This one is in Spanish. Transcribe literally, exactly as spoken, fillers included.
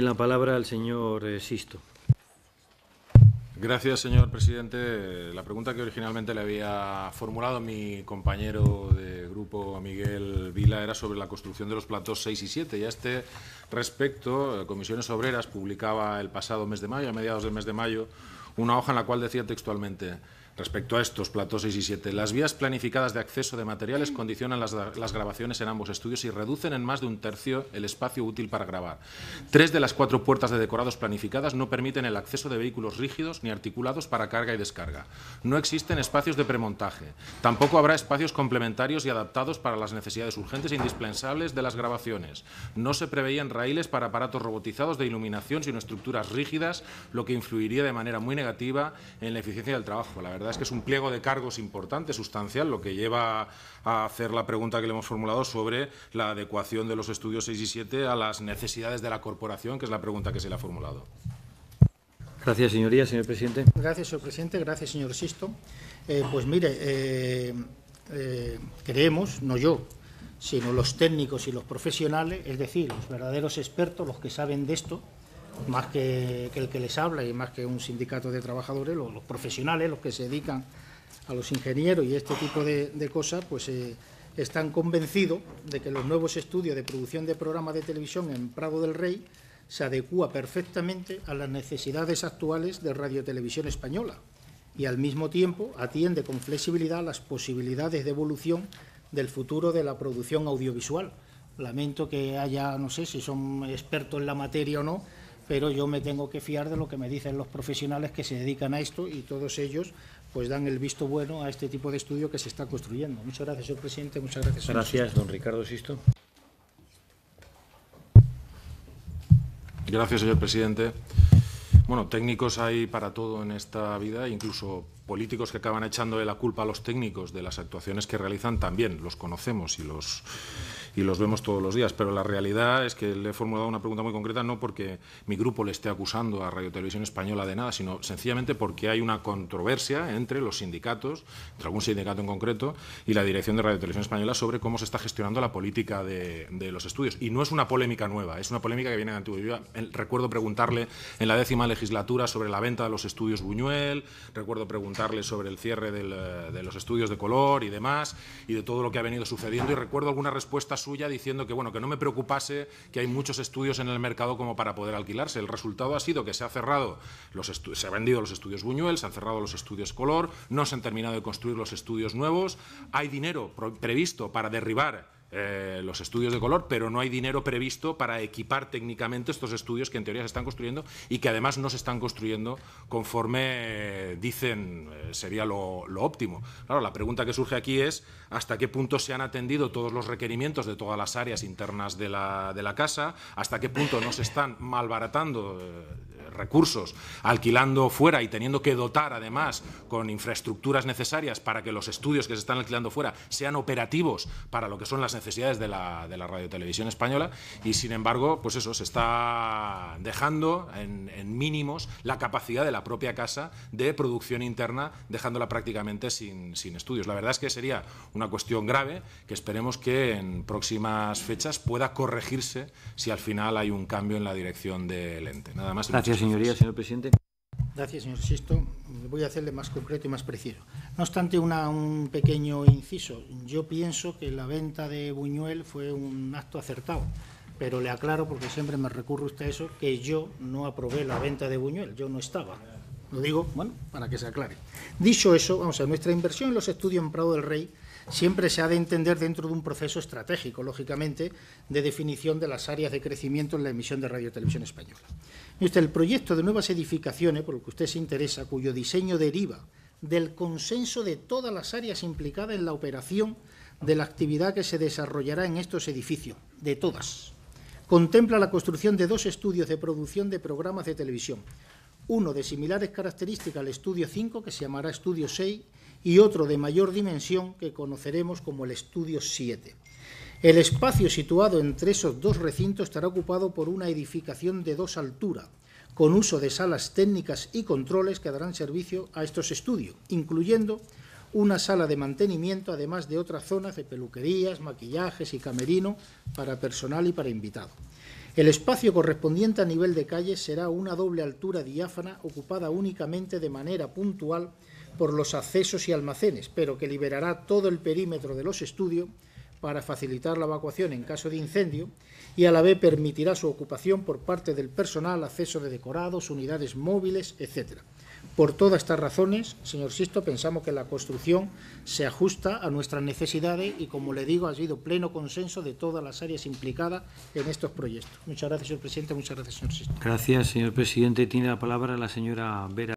la palabra al señor eh, Sisto. Gracias, señor presidente. La pregunta que originalmente le había formulado mi compañero de grupo, Miguel Vila, era sobre la construcción de los platós seis y siete. Y a este respecto, Comisiones Obreras publicaba el pasado mes de mayo, a mediados del mes de mayo, una hoja en la cual decía textualmente: respecto a estos platós seis y siete, las vías planificadas de acceso de materiales condicionan las, las grabaciones en ambos estudios y reducen en más de un tercio el espacio útil para grabar. Tres de las cuatro puertas de decorados planificadas no permiten el acceso de vehículos rígidos ni articulados para carga y descarga. No existen espacios de premontaje. Tampoco habrá espacios complementarios y adaptados para las necesidades urgentes e indispensables de las grabaciones. No se preveían raíles para aparatos robotizados de iluminación, sino estructuras rígidas, lo que influiría de manera muy negativa en la eficiencia del trabajo. La verdad es que es un pliego de cargos importante, sustancial, lo que lleva a hacer la pregunta que le hemos formulado sobre la adecuación de los estudios seis y siete a las necesidades de la corporación, que es la pregunta que se le ha formulado. Gracias, señoría. Señor presidente. Gracias, señor presidente. Gracias, señor Sisto. Eh, pues mire, eh, eh, creemos, no yo, sino los técnicos y los profesionales, es decir, los verdaderos expertos, los que saben de esto, más que, que el que les habla y más que un sindicato de trabajadores, los, los profesionales, los que se dedican a los ingenieros y este tipo de, de cosas, pues eh, están convencidos de que los nuevos estudios de producción de programas de televisión en Prado del Rey se adecúa perfectamente a las necesidades actuales de Radiotelevisión Española y al mismo tiempo atiende con flexibilidad las posibilidades de evolución del futuro de la producción audiovisual. Lamento que haya, no sé si son expertos en la materia o no, pero yo me tengo que fiar de lo que me dicen los profesionales que se dedican a esto y todos ellos pues dan el visto bueno a este tipo de estudio que se está construyendo. Muchas gracias, señor presidente. Muchas gracias, señor Gracias, Sisto. don Ricardo Sisto. Gracias, señor presidente. Bueno, técnicos hay para todo en esta vida, incluso políticos que acaban echándole la culpa a los técnicos de las actuaciones que realizan también, los conocemos y los, y los vemos todos los días, pero la realidad es que le he formulado una pregunta muy concreta, no porque mi grupo le esté acusando a Radiotelevisión Española de nada, sino sencillamente porque hay una controversia entre los sindicatos, entre algún sindicato en concreto, y la dirección de Radiotelevisión Española sobre cómo se está gestionando la política de, de los estudios. Y no es una polémica nueva, es una polémica que viene de antiguo. Yo recuerdo preguntarle en la décima legislatura sobre la venta de los estudios Buñuel, recuerdo preguntarle sobre el cierre del, de los estudios de color y demás, y de todo lo que ha venido sucediendo, y recuerdo alguna respuesta suya diciendo que, bueno, que no me preocupase, que hay muchos estudios en el mercado como para poder alquilarse. El resultado ha sido que se ha cerrado los se han vendido los estudios Buñuel, se han cerrado los estudios color, no se han terminado de construir los estudios nuevos, hay dinero previsto para derribar Eh, los estudios de color, pero no hay dinero previsto para equipar técnicamente estos estudios que en teoría se están construyendo y que además no se están construyendo conforme eh, dicen eh, sería lo, lo óptimo. Claro, la pregunta que surge aquí es hasta qué punto se han atendido todos los requerimientos de todas las áreas internas de la, de la casa, hasta qué punto no se están malbaratando eh, recursos, alquilando fuera y teniendo que dotar además con infraestructuras necesarias para que los estudios que se están alquilando fuera sean operativos para lo que son las necesidades de la, de la Radiotelevisión Española, y sin embargo, pues eso, se está dejando en, en mínimos la capacidad de la propia casa de producción interna, dejándola prácticamente sin, sin estudios. La verdad es que sería una cuestión grave que esperemos que en próximas fechas pueda corregirse si al final hay un cambio en la dirección del ente. Nada más. Gracias, señoría. Señor presidente. Gracias, señor Sisto. Voy a hacerle más concreto y más preciso. No obstante, una, un pequeño inciso. Yo pienso que la venta de Buñuel fue un acto acertado, pero le aclaro, porque siempre me recurre usted a eso, que yo no aprobé la venta de Buñuel, yo no estaba. Lo digo, bueno, para que se aclare. Dicho eso, vamos a ver, nuestra inversión en los estudios en Prado del Rey siempre se ha de entender dentro de un proceso estratégico, lógicamente, de definición de las áreas de crecimiento en la emisión de Radiotelevisión Española. El proyecto de nuevas edificaciones, por el que usted se interesa, cuyo diseño deriva del consenso de todas las áreas implicadas en la operación de la actividad que se desarrollará en estos edificios, de todas, contempla la construcción de dos estudios de producción de programas de televisión, uno de similares características al Estudio cinco, que se llamará Estudio seis, y otro de mayor dimensión que conoceremos como el Estudio siete. El espacio situado entre esos dos recintos estará ocupado por una edificación de dos alturas, con uso de salas técnicas y controles que darán servicio a estos estudios, incluyendo una sala de mantenimiento, además de otras zonas de peluquerías, maquillajes y camerino para personal y para invitados. El espacio correspondiente a nivel de calle será una doble altura diáfana ocupada únicamente de manera puntual por los accesos y almacenes, pero que liberará todo el perímetro de los estudios para facilitar la evacuación en caso de incendio y a la vez permitirá su ocupación por parte del personal, acceso de decorados, unidades móviles, etcétera. Por todas estas razones, señor Sisto, pensamos que la construcción se ajusta a nuestras necesidades y, como le digo, ha sido pleno consenso de todas las áreas implicadas en estos proyectos. Muchas gracias, señor presidente. Muchas gracias, señor Sisto. Gracias, señor presidente. Tiene la palabra la señora Vera.